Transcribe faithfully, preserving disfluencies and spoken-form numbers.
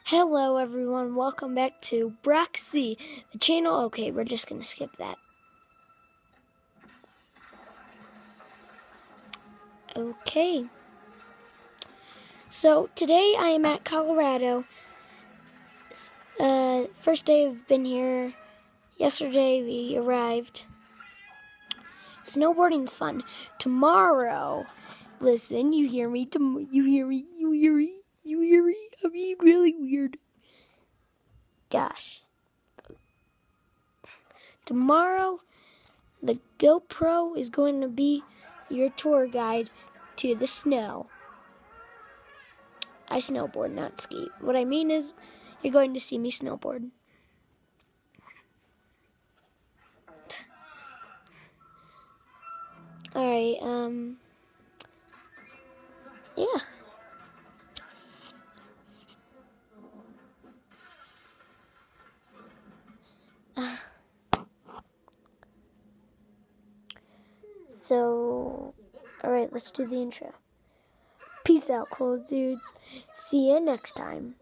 Hello everyone, welcome back to Broxy, the channel. Okay, we're just gonna skip that. Okay. So today I am at Colorado. Uh, first day I've been here. Yesterday we arrived. Snowboarding's fun. Tomorrow, listen, you hear me, tom- you hear me, you hear me, you hear me, I'm being really weird. Gosh. Tomorrow, the GoPro is going to be your tour guide to the snow. I snowboard, not ski. What I mean is, you're going to see me snowboard. Alright, um, yeah. So, alright, let's do the intro. Peace out, cool dudes. See you next time.